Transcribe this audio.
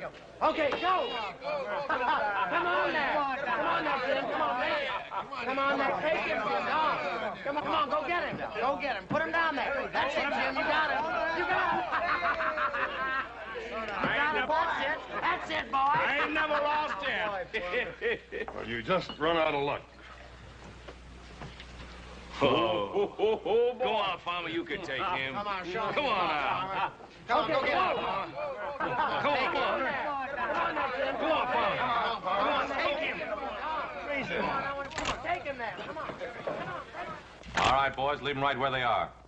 him. Okay, go. Come on now. Come on now, Jim. Come on, man. Come on now. Take him, Jim. No. Come on, go get him. Go get him. Put him down there. That's it, Jim. You got him. You got him. That's it, boy. I ain't never lost yet. Well, you just run out of luck. Oh. Go on, Farmer, you can take him. Come on, show him. Come on now. Come on, go get him. Come on. Come on, Farmer. Come on, take him. Come on, I want to take him there. Come on. All right, boys, leave them right where they are.